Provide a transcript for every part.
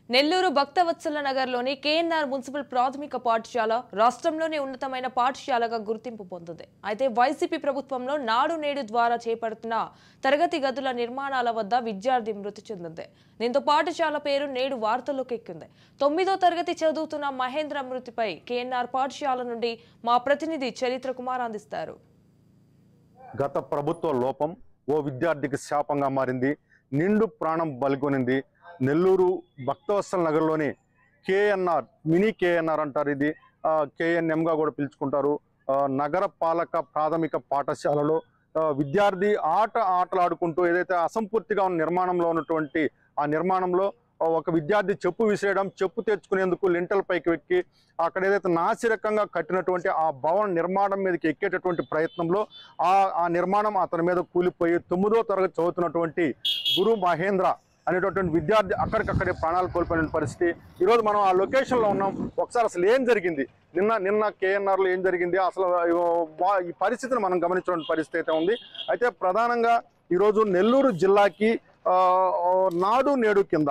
నెల్లూరు భక్తవత్సల నగర్లోని KNR municipal ప్రాథమిక పాఠశాల రాష్ట్రంలోని ఉన్నతమైన పాఠశాలగా గుర్తింపు పొందింది. అయితే వైసీపీ ప్రభుత్వంలో నాడు నేడు ద్వారా చేపడుతున్న తరగతి గదుల నిర్మాణాల వద్ద విద్యార్థి మృతి చెందింది. దీంతో పాఠశాల పేరు నేడు వార్తల్లోకి ఎక్కింది. 9వ తరగతి చదువుతున్న మహేంద్ర మృతిపై కేఎన్ఆర్ పాఠశాల నుండి మా ప్రతినిధి చరిత్ర కుమార్ అందిస్తారు. గత ప్రభుత్వ లోపం ఓ విద్యార్థికి శాపంగా మారింది. నిండు ప్రాణం బలికొనింది. నెల్లూరు భక్తవత్సల నగర్లోని కేఎన్ఆర్ మినీ కేఎన్ఆర్ అంటారు. ఇది కేఎన్ఎంగా కూడా పిలుచుకుంటారు. నగర పాలక ప్రాథమిక పాఠశాలలో విద్యార్థి ఆటలాడుకుంటూ ఏదైతే అసంపూర్తిగా ఉన్న నిర్మాణంలో ఉన్నటువంటి ఆ నిర్మాణంలో ఒక విద్యార్థి చెప్పు విసిరేయడం, చెప్పు తెచ్చుకునేందుకు లింటల్ పైకి ఎక్కి అక్కడ ఏదైతే నాసిరకంగా కట్టినటువంటి ఆ భవన నిర్మాణం మీదకి ఎక్కేటటువంటి ప్రయత్నంలో ఆ నిర్మాణం అతని మీద కూలిపోయి 9వ తరగతి చదువుతున్నటువంటి గురు మహేంద్ర అనేటటువంటి విద్యార్థి అక్కడికక్కడే ప్రాణాలు కోల్పోయిన పరిస్థితి. ఈరోజు మనం ఆ లొకేషన్లో ఉన్నాం. ఒకసారి అసలు ఏం జరిగింది, నిన్న కేఎన్ఆర్లో ఏం జరిగింది, అసలు ఈ పరిస్థితిని మనం గమనించిన పరిస్థితి అయితే ఉంది. అయితే ప్రధానంగా ఈరోజు నెల్లూరు జిల్లాకి నాడు నేడు కింద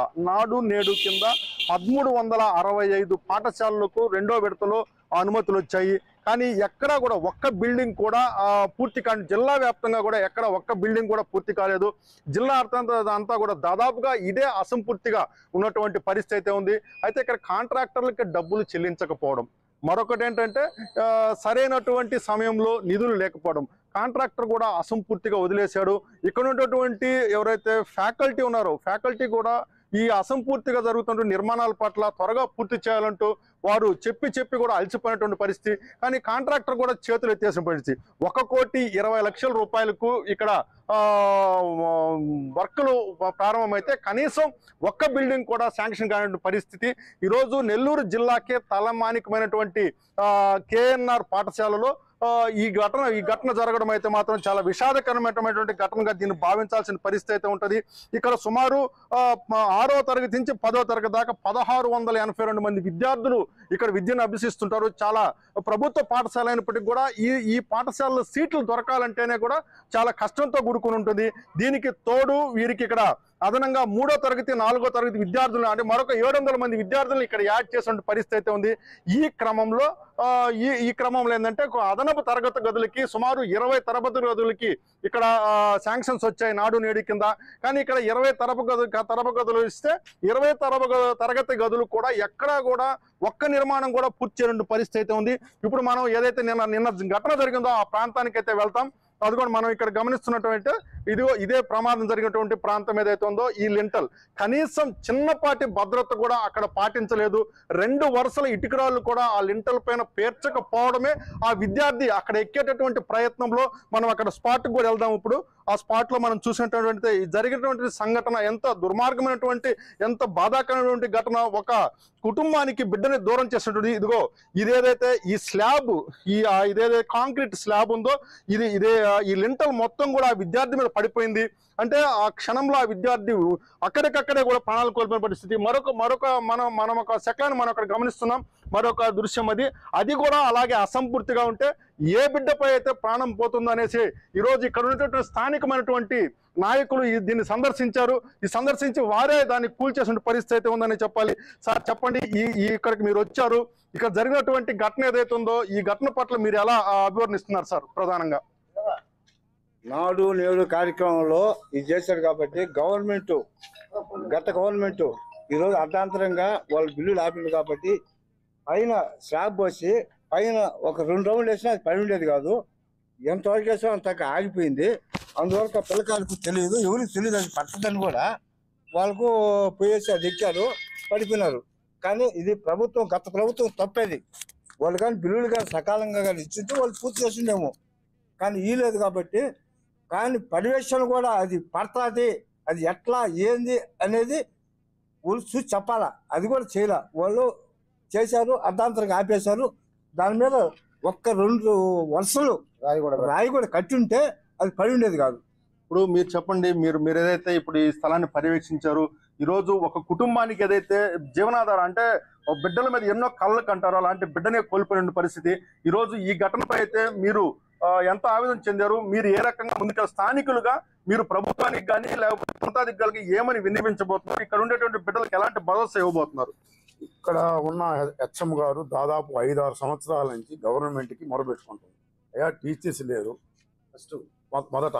1365 పాఠశాలలకు రెండో విడతలో అనుమతులు వచ్చాయి. కానీ ఎక్కడా కూడా ఒక్క బిల్డింగ్ కూడా పూర్తి కాని, జిల్లా వ్యాప్తంగా కూడా ఎక్కడ ఒక్క బిల్డింగ్ కూడా పూర్తి కాలేదు. జిల్లా అంతా కూడా దాదాపుగా ఇదే అసంపూర్తిగా ఉన్నటువంటి పరిస్థితి అయితే ఉంది. అయితే ఇక్కడ కాంట్రాక్టర్లకి డబ్బులు చెల్లించకపోవడం, మరొకటి ఏంటంటే సరైనటువంటి సమయంలో నిధులు లేకపోవడం, కాంట్రాక్టర్ కూడా అసంపూర్తిగా వదిలేశాడు. ఇక్కడ ఉన్నటువంటి ఎవరైతే ఫ్యాకల్టీ ఉన్నారో ఫ్యాకల్టీ కూడా ఈ అసంపూర్తిగా జరుగుతున్న నిర్మాణాల పట్ల త్వరగా పూర్తి చేయాలంటూ వారు చెప్పి కూడా అలసిపోయినటువంటి పరిస్థితి. కానీ కాంట్రాక్టర్ కూడా చేతులు ఎత్తేసిన పరిస్థితి. 1,20,00,000 రూపాయలకు ఇక్కడ వర్కులు ప్రారంభమైతే కనీసం ఒక్క బిల్డింగ్ కూడా శాంక్షన్ కాని పరిస్థితి. ఈరోజు నెల్లూరు జిల్లాకే తలమానికమైనటువంటి కేఎన్ఆర్ పాఠశాలలో ఈ ఘటన జరగడం అయితే మాత్రం చాలా విషాదకరమైనటువంటి ఘటనగా దీన్ని భావించాల్సిన పరిస్థితి అయితే ఉంటుంది. ఇక్కడ సుమారు 6వ తరగతి నుంచి 10వ తరగతి దాకా 1,682 మంది విద్యార్థులు ఇక్కడ విద్యను అభ్యసిస్తుంటారు. చాలా ప్రభుత్వ పాఠశాల అయినప్పటికీ కూడా ఈ పాఠశాలలో సీట్లు దొరకాలంటేనే కూడా చాలా కష్టంతో కూడుకుని ఉంటుంది. దీనికి తోడు వీరికి ఇక్కడ అదనంగా 3వ తరగతి 4వ తరగతి విద్యార్థులు అంటే మరొక 700 మంది విద్యార్థులను ఇక్కడ యాడ్ చేసిన పరిస్థితి అయితే ఉంది. ఈ క్రమంలో ఏంటంటే అదనపు తరగతి గదులకి సుమారు 20 తరగతి గదులకి ఇక్కడ శాంక్షన్స్ వచ్చాయి నాడు నేడు కింద. కానీ ఇక్కడ 20 తరగతి గదులు ఇస్తే 20 తరగతి గదులు కూడా ఎక్కడా కూడా ఒక్క నిర్మాణం కూడా పూర్తి చేయని పరిస్థితి అయితే ఉంది. ఇప్పుడు మనం ఏదైతే నిన్న ఘటన జరిగిందో ఆ ప్రాంతానికి అయితే వెళ్తాం. అది కూడా మనం ఇక్కడ గమనిస్తున్నటువంటి ఇదే ప్రమాదం జరిగినటువంటి ప్రాంతం ఏదైతే ఉందో ఈ లింటల్ కనీసం చిన్నపాటి భద్రత కూడా అక్కడ పాటించలేదు. 2 వరుసల ఇటుకరాళ్ళు కూడా ఆ లింటల్ పైన పేర్చకపోవడమే ఆ విద్యార్థి అక్కడ ఎక్కేటటువంటి ప్రయత్నంలో మనం అక్కడ స్పాట్కి కూడా వెళ్దాం. ఇప్పుడు ఆ స్పాట్ లో మనం చూసినటువంటి జరిగినటువంటి సంఘటన ఎంత దుర్మార్గమైనటువంటి, ఎంత బాధాకరమైనటువంటి ఘటన. ఒక కుటుంబానికి బిడ్డని దూరం చేసినటువంటి ఇదేదైతే ఈ స్లాబ్ ఇదేదైతే కాంక్రీట్ స్లాబ్ ఉందో ఈ లింటల్ మొత్తం కూడా ఆ విద్యార్థి మీద పడిపోయింది. అంటే ఆ క్షణంలో ఆ విద్యార్థి అక్కడికక్కడే కూడా ప్రాణాలు కోల్పోయిన పరిస్థితి. మనం ఒక సెకండ్ మనం అక్కడ గమనిస్తున్నాం. మరొక దృశ్యం అది కూడా అలాగే అసంపూర్తిగా ఉంటే ఏ బిడ్డపై అయితే ప్రాణం పోతుందో అనేసి ఈరోజు ఇక్కడ ఉన్నటువంటి స్థానికమైనటువంటి నాయకులు దీన్ని సందర్శించి వారే దాన్ని కూల్చేసిన పరిస్థితి అయితే ఉందని చెప్పాలి. సార్ చెప్పండి, ఇక్కడికి మీరు వచ్చారు, ఇక్కడ జరిగినటువంటి ఘటన ఏదైతే ఉందో ఈ ఘటన పట్ల మీరు ఎలా అభివర్ణిస్తున్నారు సార్? ప్రధానంగా నాడు నేడు కార్యక్రమంలో ఇది చేశారు కాబట్టి గత గవర్నమెంట్ ఈరోజు అర్ధాంతరంగా వాళ్ళు బిల్లులు ఆపింది కాబట్టి పైన స్లాబ్ పోసి పైన ఒక 2 రౌండ్లు వేసినా అది పని ఉండేది కాదు. ఎంతవరకు వేసినా అంత ఆగిపోయింది. అందువల్ల పిల్లకాయలకు తెలియదు, ఎవరికి తెలియదు అది పడుతుందని కూడా. వాళ్ళకు పోయేసి అది ఎక్కారు, పడిపోయినారు. కానీ ఇది గత ప్రభుత్వం తప్పేది. వాళ్ళు కానీ బిల్లులు కానీ సకాలంగా కానీ ఇచ్చింటే వాళ్ళు పూర్తి చేసిండేమో. కానీ ఈ లేదు కాబట్టి, కానీ పర్యవేక్షణ కూడా అది పడుతుంది, అది ఎట్లా ఏంది అనేది వాళ్ళు చూసి చెప్పాలా. అది కూడా చేయలే. వాళ్ళు చేశారు, అర్ధాంతరంగా ఆపేశారు. దాని మీద 1-2 వరుసలు రాయి కూడా కట్టి ఉంటే అది పడి ఉండేది కాదు. ఇప్పుడు మీరు చెప్పండి, మీరు ఏదైతే ఇప్పుడు ఈ స్థలాన్ని పర్యవేక్షించారు, ఈరోజు ఒక కుటుంబానికి ఏదైతే జీవనాధారం అంటే బిడ్డల మీద ఎన్నో కళ్ళకు అంటారు, అలాంటి బిడ్డనే కోల్పోయిన పరిస్థితి. ఈరోజు ఈ ఘటనపై అయితే మీరు ఎంత ఆవేదన చెందారు? మీరు ఏ రకంగా ముందుకు స్థానికులుగా మీరు ప్రభుత్వానికి కానీ లేకపోతే ఉన్నతాధికారులకి ఏమని విన్నవించబోతున్నారు? ఇక్కడ ఉండేటువంటి బిడ్డలకు ఎలాంటి భరోసా ఇవ్వబోతున్నారు? ఇక్కడ ఉన్న హెచ్ఎం గారు దాదాపు 5-6 సంవత్సరాల నుంచి గవర్నమెంట్కి మొరబెట్టుకుంటుంది. అయ్యా టీచర్స్ లేరు. ఫస్ట్ మొదట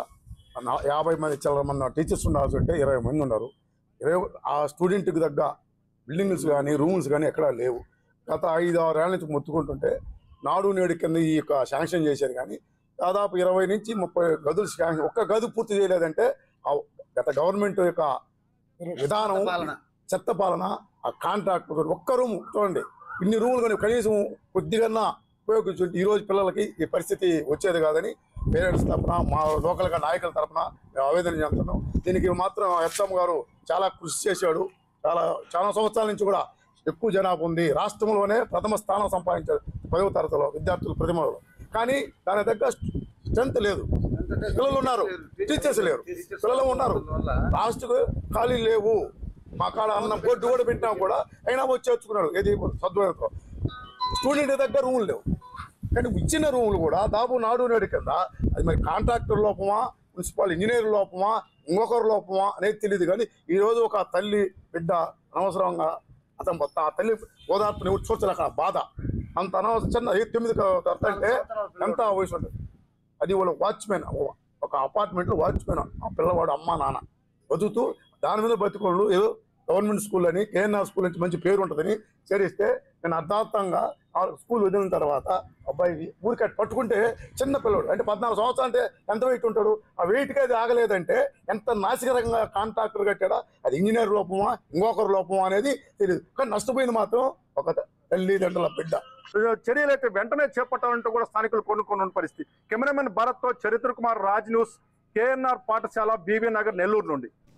50 మంది చిల్లర టీచర్స్ ఉండాల్సి ఉంటే 20 మంది ఉన్నారు. ఆ స్టూడెంట్కి తగ్గ బిల్డింగ్స్ కానీ రూమ్స్ కానీ ఎక్కడా లేవు. గత 5-6 ఏళ్ళ నుంచి మొత్తుకుంటుంటే నాడు నేడు కింద ఈ యొక్క శాంక్షన్ చేశారు, కానీ దాదాపు 20 నుంచి 30 గదులు శాంక్షన్, ఒక్క గది పూర్తి చేయలేదంటే గత గవర్నమెంట్ యొక్క విధానం, చెత్త పాలన, ఆ కాంట్రాక్ట్ ఒక్క రూమ్ చూడండి, ఇన్ని రూములు కానీ కనీసం కొద్దిగా ఉపయోగించుంటే ఈరోజు పిల్లలకి ఈ పరిస్థితి వచ్చేది కాదని పేరెంట్స్ తరఫున, మా లోకల్ నాయకుల తరఫున మేము ఆవేదన చెందుతున్నాం. దీనికి మాత్రం హెచ్ఎం గారు చాలా కృషి చేశాడు. చాలా సంవత్సరాల నుంచి కూడా ఎక్కువ జనాభా ఉంది. రాష్ట్రంలోనే ప్రథమ స్థానం సంపాదించారు 10వ తరగతిలో విద్యార్థుల ప్రతిమలో. కానీ దాని దగ్గర స్ట్రెంత్ లేదు. పిల్లలు ఉన్నారు, టీచర్స్ లేరు. పిల్లలు ఉన్నారు, లాస్ట్కు ఖాళీ లేవు. మా కాడ అన్న బోర్డు కూడా పెట్టినా కూడా అయినా వచ్చి చేర్చుకున్నాడు. ఏది సద్వయంతో స్టూడెంట్ దగ్గర రూములు లేవు. కానీ ఇచ్చిన రూములు కూడా దాదాపు నాడు నేడు కింద అది మరి కాంట్రాక్టర్ లోపమా, మున్సిపల్ ఇంజనీర్ లోపమా, ఇంకొకరు లోపమా అనేది తెలియదు. కానీ ఈరోజు ఒక తల్లి బిడ్డ అనవసరంగా అతను ఆ తల్లి ఓదార్పుని చూడలేక బాధ అంత అనవసరం. చిన్న 9 అంటే ఎంత వయసు ఉంటుంది. అది వాళ్ళ వాచ్మెన్, ఒక అపార్ట్మెంట్లో వాచ్మెన్ ఆ పిల్లవాడు అమ్మ నాన్న బతుకుతూ దాని మీద బతుకోళ్ళు ఏదో గవర్నమెంట్ స్కూల్ అని కేఎన్ఆర్ స్కూల్ నుంచి మంచి పేరు ఉంటుందని చేరిస్తే నేను అర్థార్థంగా ఆ స్కూల్ వదిలిన తర్వాత అబ్బాయి ఊరికే పట్టుకుంటే చిన్న పిల్లడు అంటే 14 సంవత్సరాలు అంటే ఎంత వెయిట్ ఉంటాడు? ఆ వెయిట్కి అది ఆగలేదంటే ఎంత నాసికరంగా కాంట్రాక్టర్ కట్టాడా, అది ఇంజనీర్ లోపమా ఇంకొకరు లోపమా అనేది తెలియదు. కానీ నష్టపోయింది మాత్రం ఒక తల్లిదండ్రుల బిడ్డ. చర్యలు అయితే వెంటనే చేపట్టాలంటూ కూడా స్థానికులు కొనుక్కున్న పరిస్థితి. కెమెరామెన్ భరత్తో చరిత్ర కుమార్, రాజ్ న్యూస్, కేఎన్ఆర్ పాఠశాల, బీబీ నగర్, నెల్లూరు నుండి.